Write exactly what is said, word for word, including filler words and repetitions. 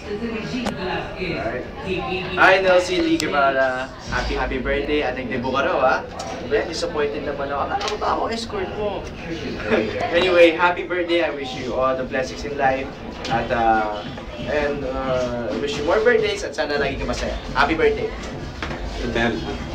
Alright. Hi, Nelsie Lee Guevara. Happy, happy birthday. Ating debo ka raw, ha? Well, disappointed naman ako. Akala ko ba ako escort mo? Anyway, happy birthday. I wish you all the blessings in life. At, uh, and, uh, wish you more birthdays at sana lagi ka masaya. Happy birthday. Bam.